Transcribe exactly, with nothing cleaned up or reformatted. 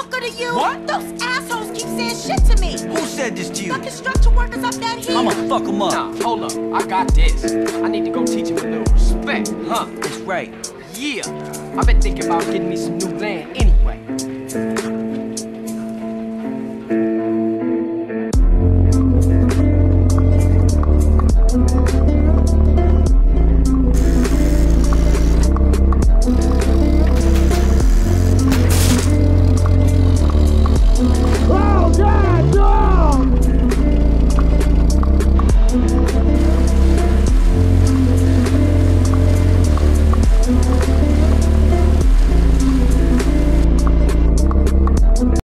hooker to you? What? Those assholes keep saying shit to me. Who said this to you? The construction workers up that hill. I'ma fuck them up. Nah, hold up. I got this. I need to go teach him a little respect. Huh, that's right. Yeah. I've been thinking about getting me some new land anyway.